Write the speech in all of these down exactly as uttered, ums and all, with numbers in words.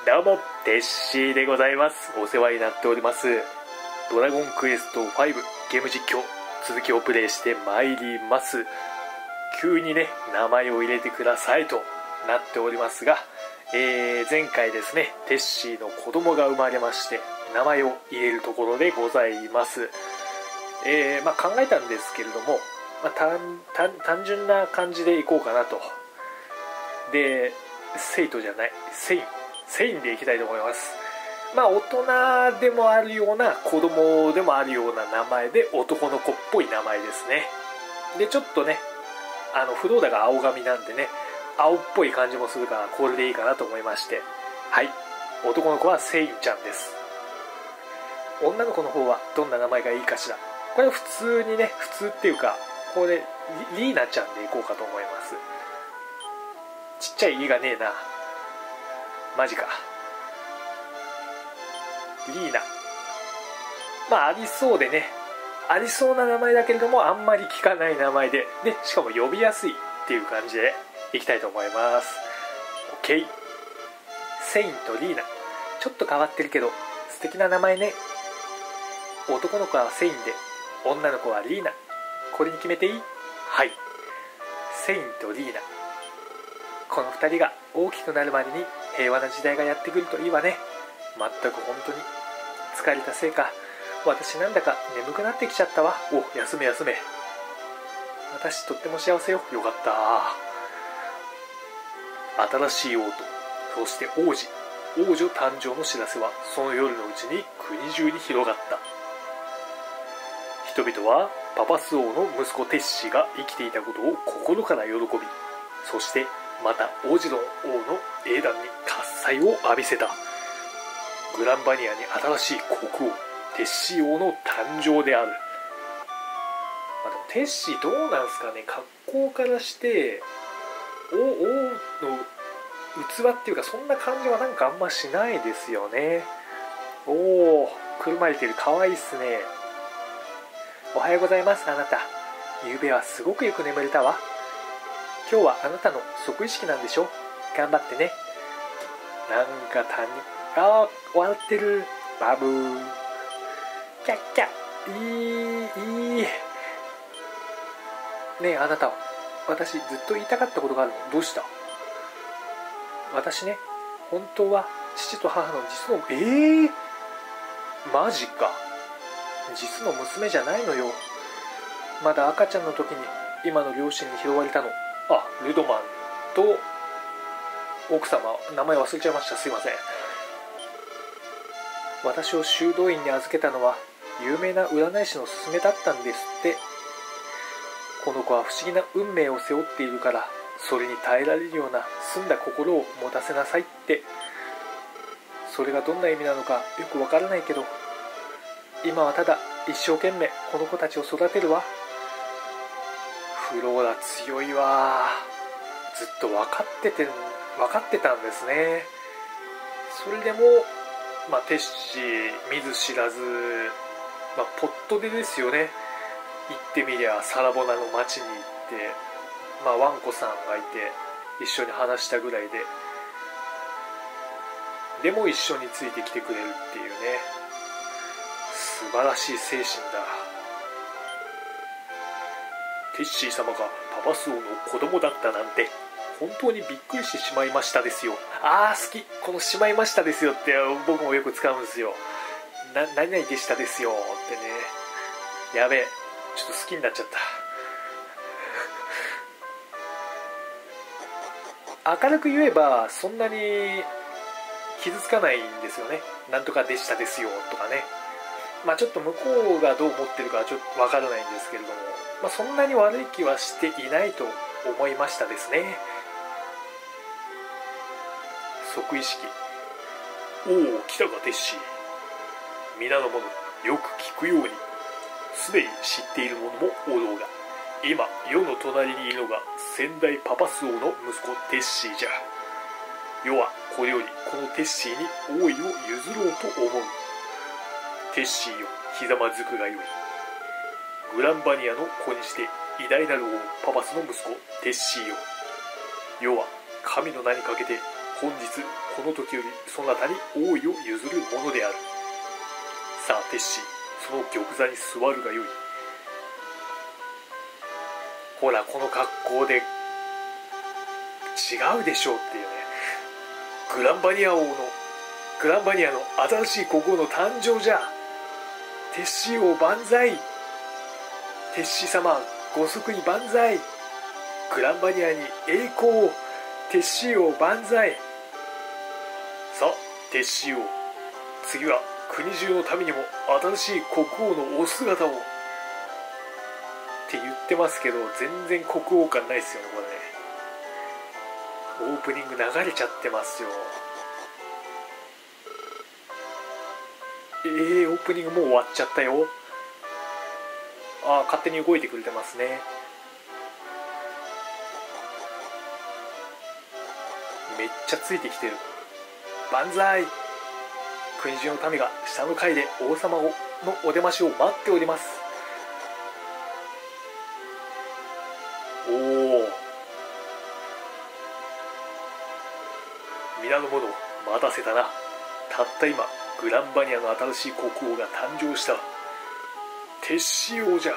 どうもテッシーでございます。お世話になっておりますドラゴンクエストファイブゲーム実況続きをプレイしてまいります。急にね名前を入れてくださいとなっておりますが、えー、前回ですねテッシーの子供が生まれまして名前を入れるところでございます。えーまあ、考えたんですけれども、まあ、単, 単, 単純な感じでいこうかなと。でセイトじゃないセインセインでいきたいと思います。まあ大人でもあるような子供でもあるような名前で男の子っぽい名前ですね。でちょっとねあのフローダが青髪なんでね青っぽい感じもするからこれでいいかなと思いまして、はい男の子はセインちゃんです。女の子の方はどんな名前がいいかしら。これは普通にね普通っていうかこれリーナちゃんでいこうかと思います。ちっちゃい「い」がねえなマジか。リーナまあありそうでねありそうな名前だけれどもあんまり聞かない名前ででしかも呼びやすいっていう感じでいきたいと思います。 OK。 セインとリーナちょっと変わってるけど素敵な名前ね。男の子はセインで女の子はリーナ、これに決めていい？はい、セインとリーナ。このふたりが大きくなるまでに平和な時代がやってくるといいわね。まったく本当に疲れたせいか私なんだか眠くなってきちゃったわ。お、休め休め。私とっても幸せよ。よかった。新しい王とそして王子王女誕生の知らせはその夜のうちに国中に広がった。人々はパパス王の息子テッシーが生きていたことを心から喜び、そしてまたオジロン王の英断に喝采を浴びせた。グランバニアに新しい国王テッシー王の誕生である。まあ、でもテッシーどうなんすかね。格好からして王王の器っていうかそんな感じはなんかあんましないですよね。おお、くるまれてる。かわいいっすね。おはようございます。あなた昨べはすごくよく眠れたわ。今日はあなたの即位式なんでしょ。頑張ってね。なんか他人あー笑ってる。バブーキャッキャいいいいねえあなた、私ずっと言いたかったことがあるの。どうした？私ね本当は父と母の実のえー、マジか。実の娘じゃないのよ。まだ赤ちゃんの時に今の両親に拾われたの。あ、ルドマンと奥様名前忘れちゃいました。すいません。私を修道院に預けたのは有名な占い師の勧めだったんですって。この子は不思議な運命を背負っているからそれに耐えられるような澄んだ心を持たせなさいって。それがどんな意味なのかよくわからないけど今はただ一生懸命この子たちを育てるわ。フローラ強いわ。ずっと分かってて分かってたんですね。それでもまあテッシー見ず知らず、まあ、ポットでですよね。行ってみりゃサラボナの町に行って、まあ、ワンコさんがいて一緒に話したぐらいででも一緒についてきてくれるっていうね素晴らしい精神だ。テッシー様がパパス王の子供だったなんて本当にびっくりしてしまいましたですよ。あー好き、このしまいましたですよって僕もよく使うんですよ。な何々でしたですよってね。やべえちょっと好きになっちゃった明るく言えばそんなに傷つかないんですよね。なんとかでしたですよとかね。まあちょっと向こうがどう思ってるかはちょっとわからないんですけれども、まあ、そんなに悪い気はしていないと思いましたですね。即位式。おお来たかテッシー。皆の者よく聞くように。すでに知っている者もおろうが今世の隣にいるのが先代パパス王の息子テッシーじゃ。世はこれよりこのテッシーに王位を譲ろうと思う。テッシーよひざまずくがよい。グランバニアの子にして偉大なる王パパスの息子テッシーよ。世は神の名にかけて本日この時よりそなたに王位を譲るものである。さあテッシー、その玉座に座るがよい。ほらこの格好で違うでしょうっていうね。グランバニア王のグランバニアの新しい国王の誕生じゃ。テッシー王万歳。テッシー様ご息に万歳。グランバニアに栄光を。テッシー王万歳。さあテッシー王、次は国中の民にも新しい国王のお姿をって言ってますけど、全然国王感ないですよねこれね。オープニング流れちゃってますよ。えー、オープニングもう終わっちゃったよ。あー、勝手に動いてくれてますね。めっちゃついてきてる。万歳。国中の民が下の階で王様のお出ましを待っております。おお、皆の者待たせたな。たった今グランバニアの新しい国王が誕生した。テッシー王じゃ。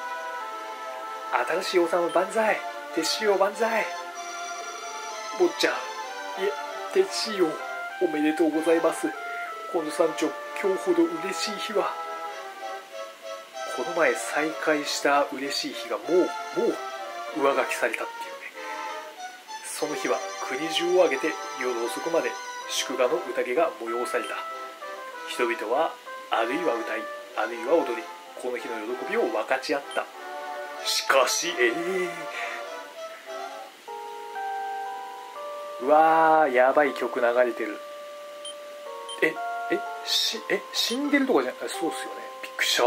新しい王様万歳。テッシー王万歳。坊ちゃん、いえテッシー王おめでとうございます。この山頂、今日ほど嬉しい日は。この前再会した嬉しい日がもうもう上書きされたっていうね。その日は国中を挙げて夜遅くまで祝賀の宴が催された。人々はあるいは歌い、あるいは踊り、この日の喜びを分かち合った。しかしえー、うわー、やばい曲流れてる。ええしえ死んでるとかじゃない？そうっすよね。びっくりした。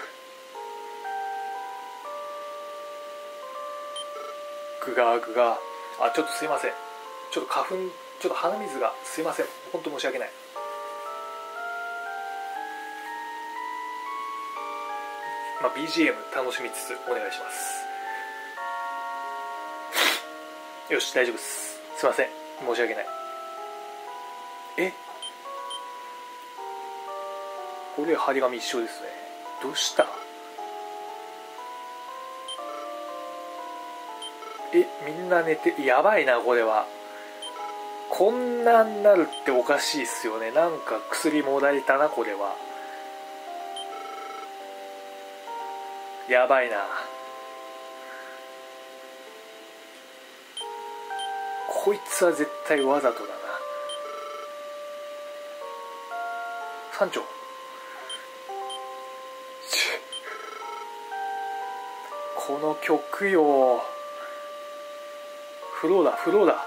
グガーグガー。あ、ちょっとすいません。ちょっと花粉、ちょっと鼻水が、すいません。本当申し訳ない。まあ、ビージーエム 楽しみつつお願いします。よし、大丈夫です。すいません。申し訳ない。えこれ張り紙一緒ですね。どうした？え、みんな寝て、やばいなこれは。こんなになるっておかしいっすよね。なんか薬もらえたなこれは。やばいな。こいつは絶対わざとだな。山頂。この曲よ。フローだフローだ。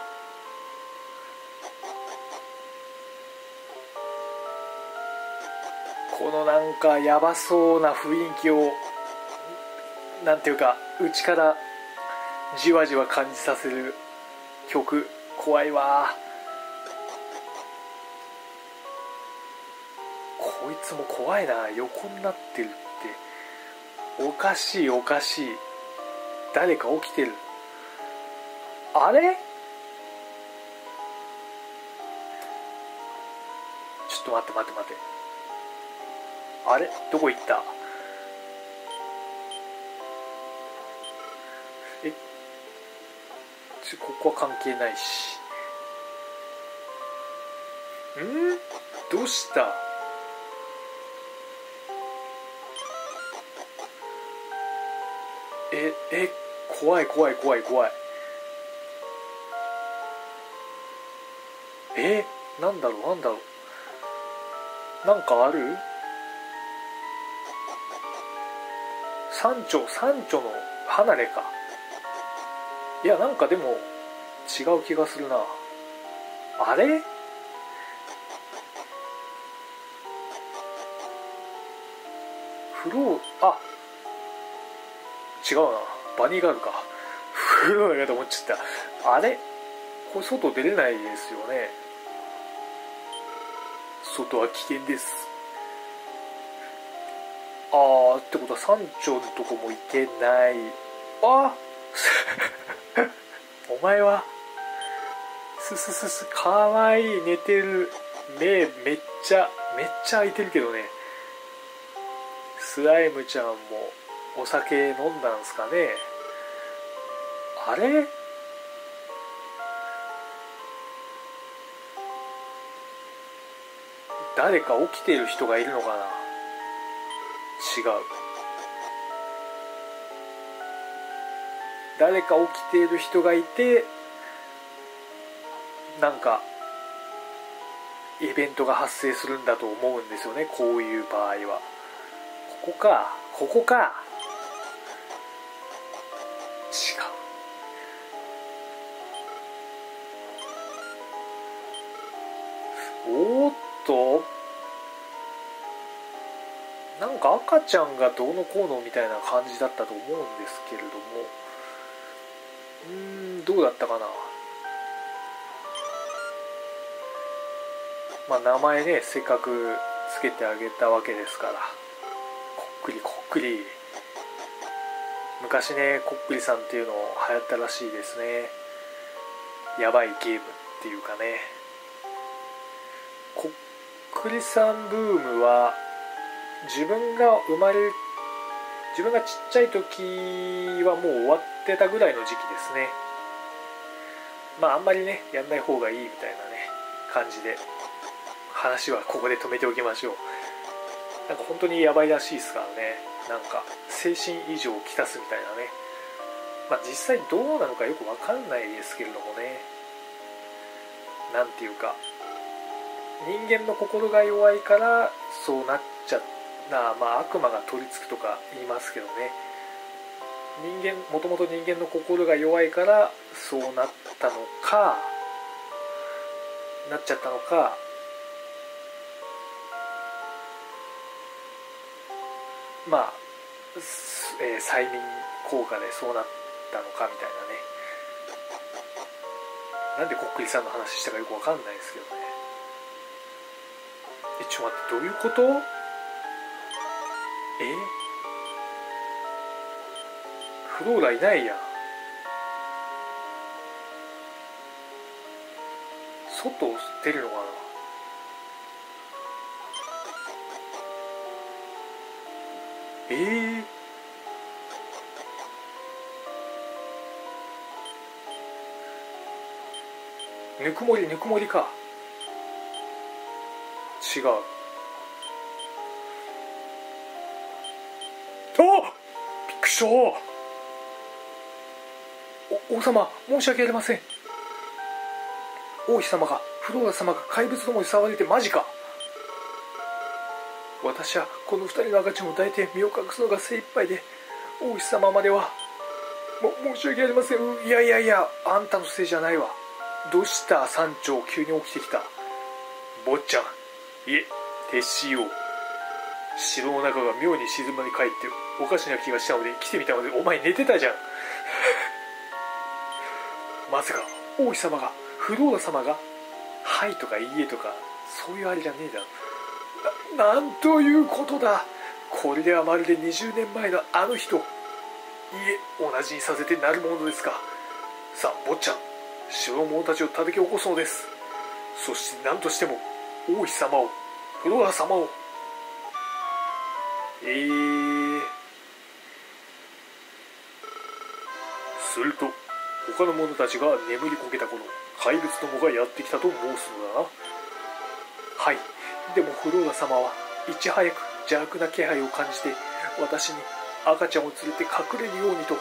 このなんかヤバそうな雰囲気をなんていうか内からじわじわ感じさせる曲、怖いわ。こいつも怖いな。横になってるっておかしいおかしい。誰か起きてる。あれちょっと待って待って待って。あれどこ行った？えちょここは関係ないし。んどうした？ええ怖い怖い怖い怖い。えなんだろうなんだろう。なんかある？山頂山頂の離れか。いやなんかでも違う気がするな。あれフロー、あ違うな。バニーガールか。フローやと思っちゃった。あれこれ外出れないですよね。外は危険です。あーってことは山頂のとこも行けない。あお前はすすすす、かわいい。寝てる。目めっちゃめっちゃ開いてるけどね。スライムちゃんもお酒飲んだんすかね。あれ、誰か起きてる人がいるのかな。違う。誰か起きている人がいて、なんかイベントが発生するんだと思うんですよね、こういう場合は。ここか、ここか。違う。おーっと、なんか赤ちゃんがどうのこうのみたいな感じだったと思うんですけれども、うーん、どうだったかな。まあ名前ね、せっかくつけてあげたわけですから。こっくりこっくり。昔ね、こっくりさんっていうの流行ったらしいですね。やばいゲームっていうかね。こっくりさんブームは自分が生まれる自分がちっちゃい時はもう終わってたぐらいの時期ですね。まああんまりねやんない方がいいみたいなね感じで、話はここで止めておきましょう。なんか本当にやばいらしいですからね。なんか精神異常をきたすみたいなね。まあ実際どうなのかよく分かんないですけれどもね。なんていうか、人間の心が弱いからそうなっちゃな、まあ悪魔が取り付くとか言いますけどね。人間もともと人間の心が弱いからそうなったのか、なっちゃったのか、まあ、えー、催眠効果でそうなったのかみたいなね。なんでこっくりさんの話したかよくわかんないですけどね。え、ちょっと待って、どういうこと？え？フローラいないやん。外出るのかな。えー、ぬくもりぬくもりか。違う。あ、びっくりした。お王様、申し訳ありません。王妃様が、フローラ様が怪物どもに触れてマジか。私はこの二人の赤ちゃんを抱いて身を隠すのが精一杯で、王妃様まではも申し訳ありません。いやいやいや、あんたのせいじゃないわ。どうした山頂、急に起きてきた。坊ちゃん、いえ、撤しよう。城の中が妙に静まり返っておかしな気がしたので来てみたので。お前寝てたじゃん。まさか王妃様が、フローラ様がはいとかいいえとかそういうあれじゃねえだろ。 な, なんということだ。これではまるでにじゅうねんまえのあの人。いえ、同じにさせてなるものですか。さあ坊ちゃん、城の者たちを叩き起こすのです。そして何としても王妃様を、フローラ様を。えー、すると他の者たちが眠りこけた頃、怪物どもがやってきたと申すのだな。はい。でもフローラ様はいち早く邪悪な気配を感じて私に赤ちゃんを連れて隠れるようにと。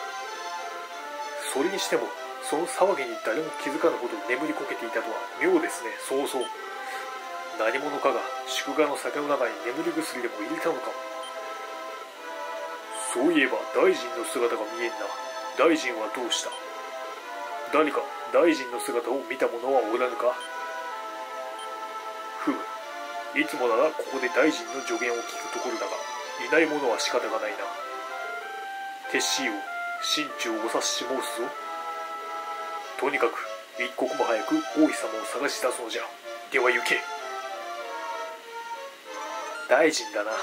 それにしてもその騒ぎに誰も気づかぬほど眠りこけていたとは妙ですね。そうそう、何者かが祝賀の酒の中に眠り薬でも入れたのかも。そういえば大臣の姿が見えんな。大臣はどうした。誰か大臣の姿を見た者はおらぬか。ふむ、いつもならここで大臣の助言を聞くところだが、いない者は仕方がないな。テッシーを心中をお察し申すぞ。とにかく一刻も早く王妃様を探し出すのじゃ。では行け。大臣だな。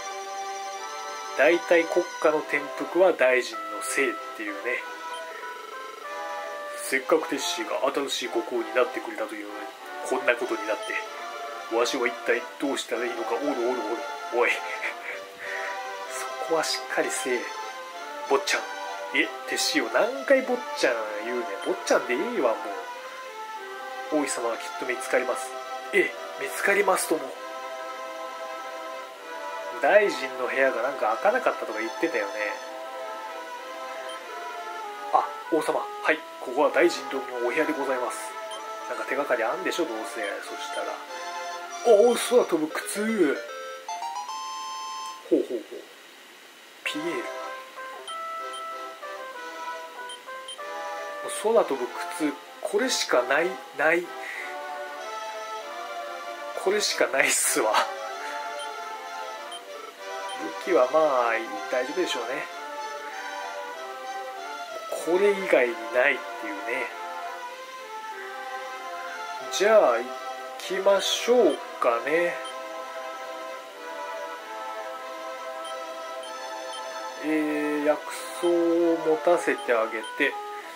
大体国家の転覆は大臣のせいっていうね。 せっかくテッシーが新しい国王になってくれたというのにこんなことになって、わしは一体どうしたらいいのか。おるおるおる。おいそこはしっかりせえ坊ちゃん。え、テッシーを何回坊ちゃん言うねん。坊ちゃんでいいわ。もう王妃様はきっと見つかります。え、見つかりますとも。大臣の部屋がなんか開かなかったとか言ってたよね。あ、王様、はい、ここは大臣殿のお部屋でございます。なんか手がかりあんでしょどうせ。そしたら、おお、空飛ぶ靴。ほうほうほう。ピエール。空飛ぶ靴、これしかないないこれしかないっすわ。武器はまあ大丈夫でしょうね。これ以外にないっていうね。じゃあ行きましょうかね。えー、薬草を持たせてあげて、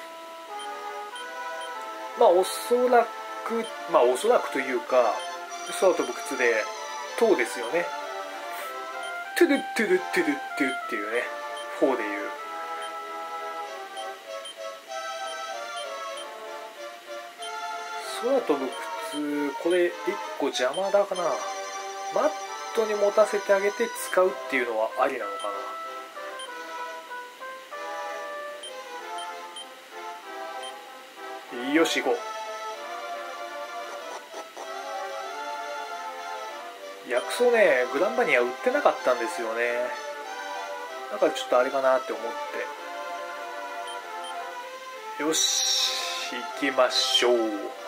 まあおそらくまあおそらくというか、空飛ぶ靴で塔ですよね。トゥルトゥルトゥルトゥっていうね、フォーでいう空飛ぶ靴。これいっこ邪魔だかな。マットに持たせてあげて使うっていうのはありなのかな。よし行こう。薬草ね、グランバニア売ってなかったんですよね。だからちょっとあれかなって思って。よし行きましょう。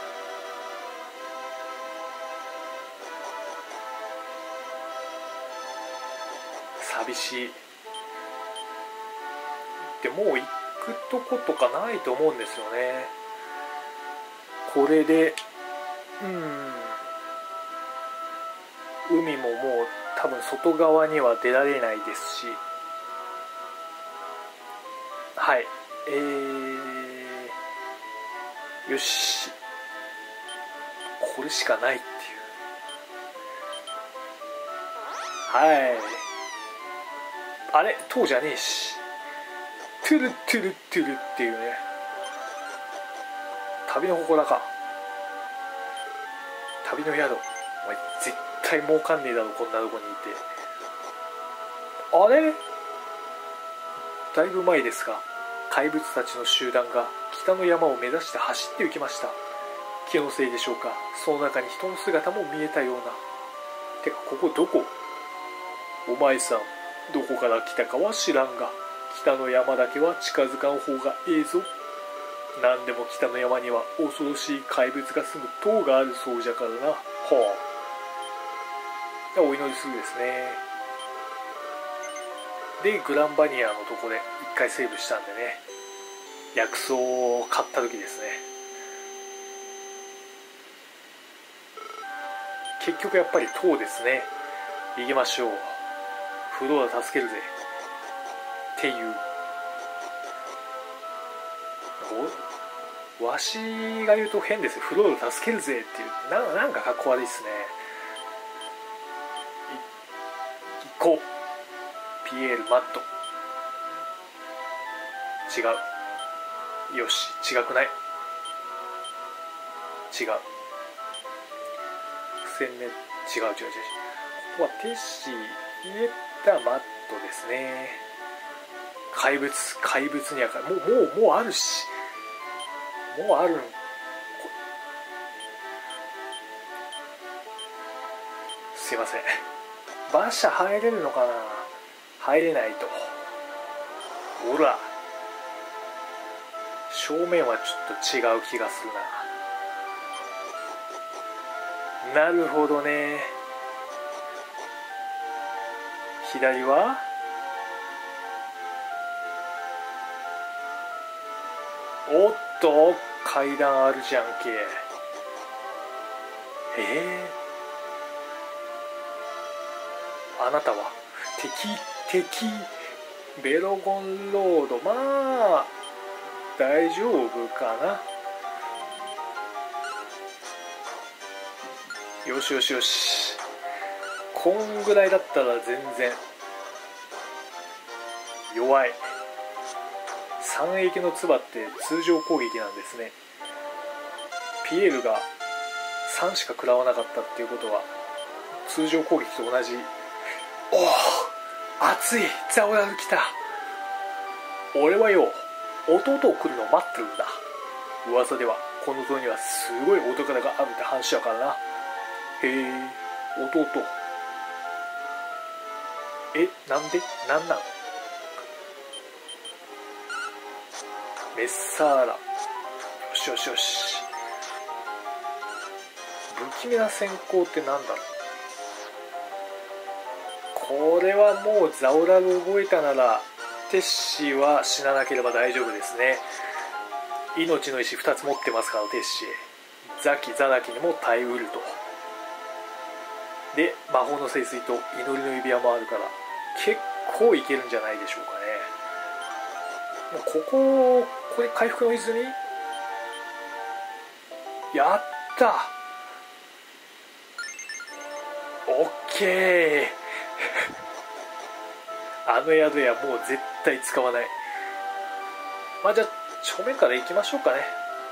寂しい。でもう行くとことかないと思うんですよね。これでうん海ももう多分外側には出られないですし、はい、えー、よし、これしかないっていう。はい、あれ塔じゃねえし、トゥルトゥルトゥルっていうね、旅の祠か。旅の宿、お前絶対儲かんねえだろこんなとこにいて。あれだいぶ前ですが、怪物たちの集団が北の山を目指して走って行きました。気のせいでしょうか、その中に人の姿も見えたような。てかここどこ？お前さんどこから来たかは知らんが、北の山だけは近づかん方がええぞ。なんでも北の山には恐ろしい怪物が住む塔があるそうじゃからな。はあ、お祈りするですね。でグランバニアのとこで一回セーブしたんでね、薬草を買った時ですね。結局やっぱり塔ですね。行きましょう。フローラ助けるぜっていう。わしが言うと変ですよ。フローラ助けるぜっていう。な、なんかかっこ悪いっすね。行こう。ピエールマット。違う。よし、違くない。違う。付箋ね、違う違う違う。ここはテッシーイエッタマットですね。怪物、怪物にはもうもうもうあるし、もうあるん。すいません。馬車入れるのかな。入れないと。ほら、正面はちょっと違う気がするな。なるほどね。左はおっと階段あるじゃんけ。えー、あなたは敵敵ベロゴンロード。まあ大丈夫かな。 よしよしよし、こんぐらいだったら全然弱い。三役の唾って通常攻撃なんですね。ピエールがさんしか食らわなかったっていうことは通常攻撃と同じ。おお、熱い。ザオラル来た。俺はよ、弟を来るのを待ってるんだ。噂ではこの塔にはすごいお宝があるって話だからな。へえ、弟。え、なんでなんなん。メッサーラ。よしよしよし。不気味な閃光ってなんだろう。これはもうザオラル覚えたならテッシーは死ななければ大丈夫ですね。命の石ふたつ持ってますからテッシー。ザキザダキにも耐えうると。で魔法の聖水と祈りの指輪もあるから結構いけるんじゃないでしょうかね。もうここ、これ回復の泉やった。オッケーあの宿屋もう絶対使わない。まあじゃあ正面から行きましょうかね。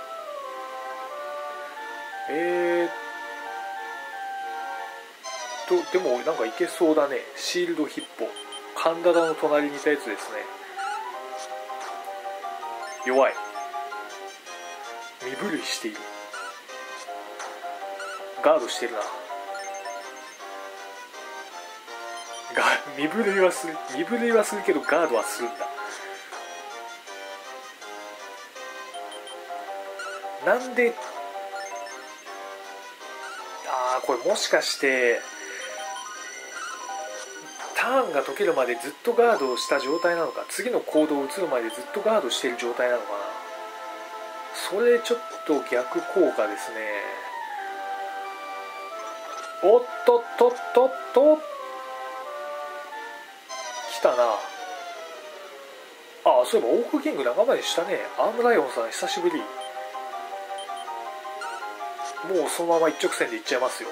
えーっとでもなんかいけそうだね。シールドヒッポ、カンダラの隣にいたやつですね。弱い。身震いしている。ガードしてるな。が身震いはする身震いはするけどガードはするんだ。なんで。ああ、これもしかしてターンが解けるまでずっとガードをした状態なのか、次の行動を移るまでずっとガードしている状態なのかな。それちょっと逆効果ですね。おっとっとっとっと来たな。ああ、そういえばオークキング仲間にしたね。アームライオンさん久しぶり。もうそのまま一直線でいっちゃいますよ。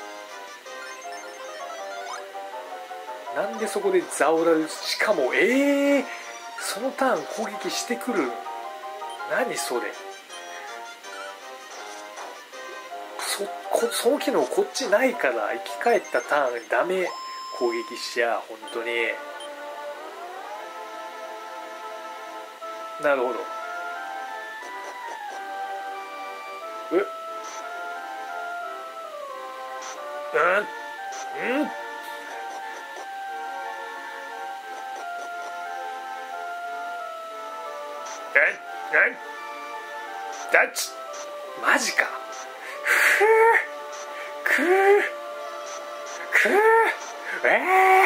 なんでそこでザオラル、しかもええー、そのターン攻撃してくる。何それ。そこその機能こっちないから生き返ったターンダメ。攻撃しちゃ本当に。なるほど。えうんうんええダッチマジか。ふうくーくーえー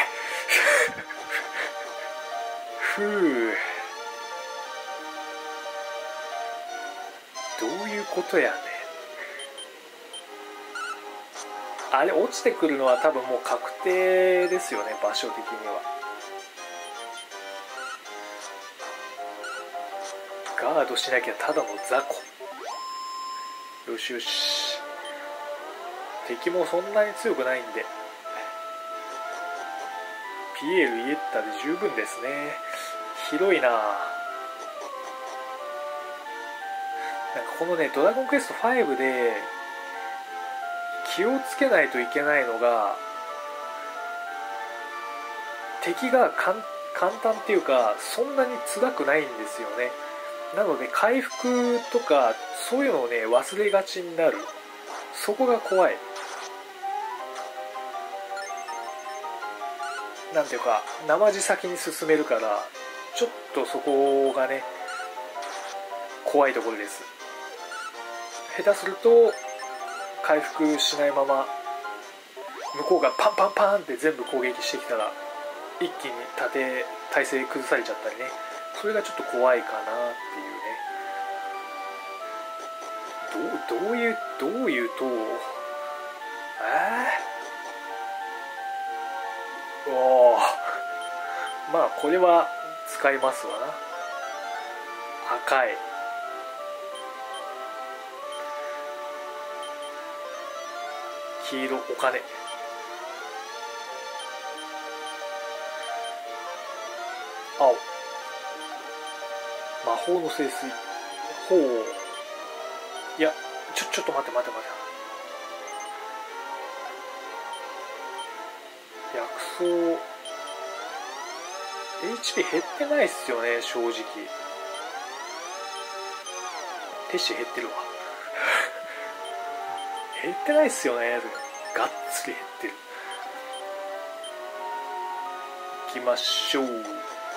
ふうどういうことやねん。あれ落ちてくるのは多分もう確定ですよね、場所的には。ガードしなきゃただの雑魚。よしよし、敵もそんなに強くないんでピエール・イエッタで十分ですね。広いな。なんかこのねドラゴンクエストファイブで気をつけないといけないのが、敵が簡単っていうかそんなに辛くないんですよね。なので回復とかそういうのをね忘れがちになる。そこが怖い。なんていうか生地先に進めるからちょっとそこがね怖いところです。下手すると回復しないまま向こうがパンパンパンって全部攻撃してきたら一気に縦体勢崩されちゃったりね。それがちょっと怖いかなっていうね。どう、どういうどういうとえー、おおまあこれは使いますわな。赤い黄色お金。青魔法の聖水。ほう。いやちょちょっと待って待って待って。薬草 エイチピー 減ってないっすよね正直。テッシー減ってるわ減ってないっすよね。がっつり減ってる。いきましょう。うーん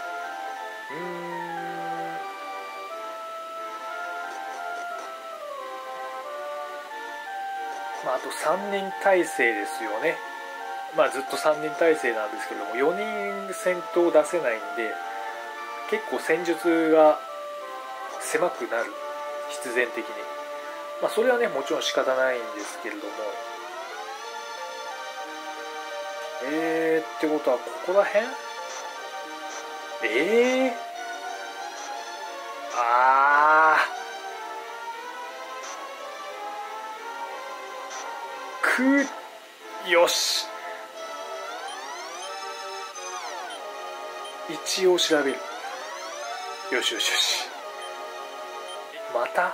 まああとさんにん体制ですよね。まあずっとさんにん体制なんですけども、よにん戦闘出せないんで結構戦術が狭くなる、必然的に。まあそれはねもちろん仕方ないんですけれども、えーってことはここら辺、えー、あーくよし、一応調べる。よしよしよし。また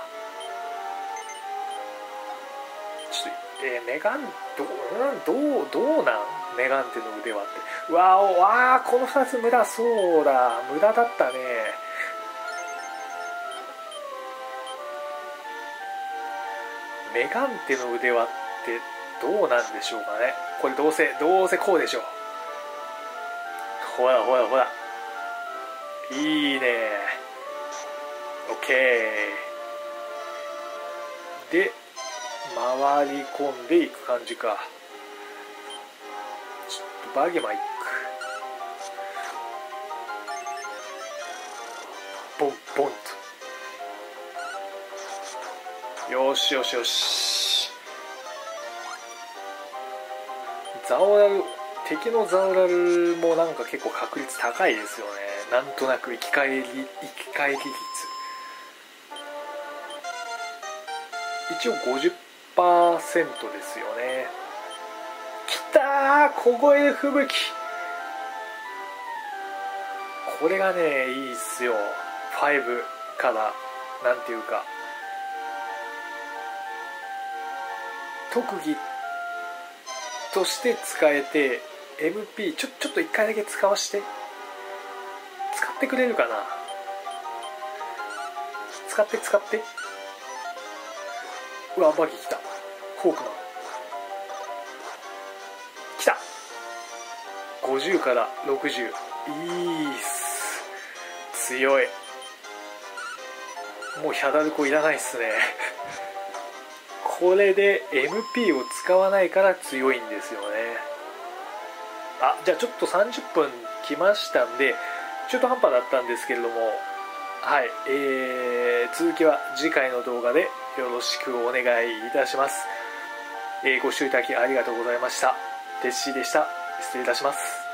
ちょっと、えー、メガンどう、うん、どうどうなんメガンテの腕輪って。うわおわーこのふたつ無駄そうだ。無駄だったね。メガンテの腕輪ってどうなんでしょうかね。これどうせどうせこうでしょう。ほらほらほら、いいね。 OK で回り込んでいく感じか。ちょっとバゲマいく。ボンボンと。よしよしよし。ザオラル、敵のザオラルもなんか結構確率高いですよね。なんとなく生き返り生き返り率一応 ごじゅっパーセント ですよね。きたー、凍え吹雪。これがねいいっすよ。ごからなんていうか特技として使えて エムピー ちょちょっといっかいだけ使わして使ってくれるかな。使って使って。うわバギー来た。フォークマン来た。ごじゅうからろくじゅう、いいっす。強い。もうヒャダルコいらないっすねこれで エムピー を使わないから強いんですよね。あ、じゃあちょっとさんじゅっぷん来ましたんで中途半端だったんですけれども、はい、えー、続きは次回の動画でよろしくお願いいたします。えー、ご視聴いただきありがとうございました。テッシーでした。失礼いたします。